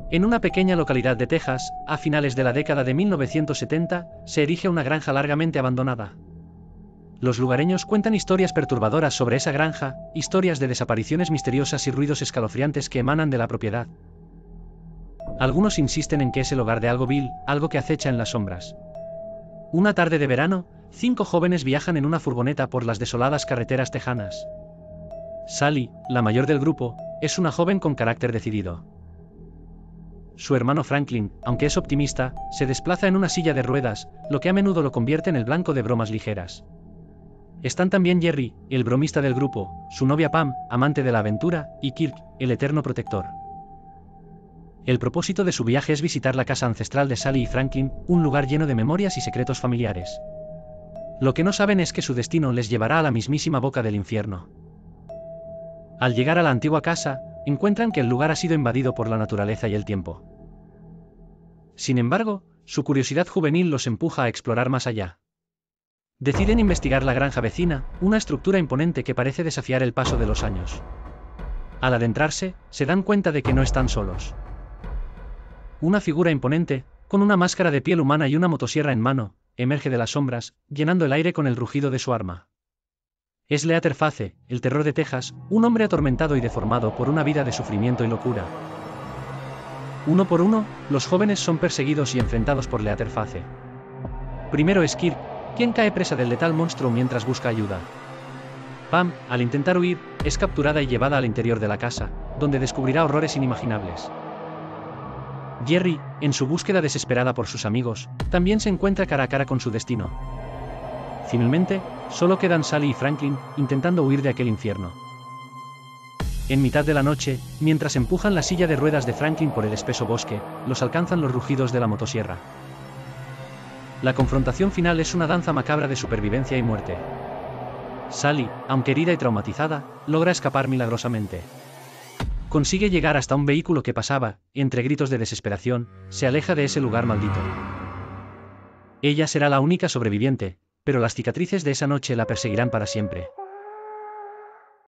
En una pequeña localidad de Texas, a finales de la década de 1970, se erige una granja largamente abandonada. Los lugareños cuentan historias perturbadoras sobre esa granja, historias de desapariciones misteriosas y ruidos escalofriantes que emanan de la propiedad. Algunos insisten en que es el hogar de algo vil, algo que acecha en las sombras. Una tarde de verano, 5 jóvenes viajan en una furgoneta por las desoladas carreteras tejanas. Sally, la mayor del grupo, es una joven con carácter decidido. Su hermano Franklin, aunque es optimista, se desplaza en una silla de ruedas, lo que a menudo lo convierte en el blanco de bromas ligeras. Están también Jerry, el bromista del grupo, su novia Pam, amante de la aventura, y Kirk, el eterno protector. El propósito de su viaje es visitar la casa ancestral de Sally y Franklin, un lugar lleno de memorias y secretos familiares. Lo que no saben es que su destino les llevará a la mismísima boca del infierno. Al llegar a la antigua casa, encuentran que el lugar ha sido invadido por la naturaleza y el tiempo. Sin embargo, su curiosidad juvenil los empuja a explorar más allá. Deciden investigar la granja vecina, una estructura imponente que parece desafiar el paso de los años. Al adentrarse, se dan cuenta de que no están solos. Una figura imponente, con una máscara de piel humana y una motosierra en mano, emerge de las sombras, llenando el aire con el rugido de su arma. Es Leatherface, el terror de Texas, un hombre atormentado y deformado por una vida de sufrimiento y locura. Uno por uno, los jóvenes son perseguidos y enfrentados por Leatherface. Primero es Kirk, quien cae presa del letal monstruo mientras busca ayuda. Pam, al intentar huir, es capturada y llevada al interior de la casa, donde descubrirá horrores inimaginables. Jerry, en su búsqueda desesperada por sus amigos, también se encuentra cara a cara con su destino. Finalmente, solo quedan Sally y Franklin, intentando huir de aquel infierno. En mitad de la noche, mientras empujan la silla de ruedas de Franklin por el espeso bosque, los alcanzan los rugidos de la motosierra. La confrontación final es una danza macabra de supervivencia y muerte. Sally, aunque herida y traumatizada, logra escapar milagrosamente. Consigue llegar hasta un vehículo que pasaba, y entre gritos de desesperación, se aleja de ese lugar maldito. Ella será la única sobreviviente, pero las cicatrices de esa noche la perseguirán para siempre.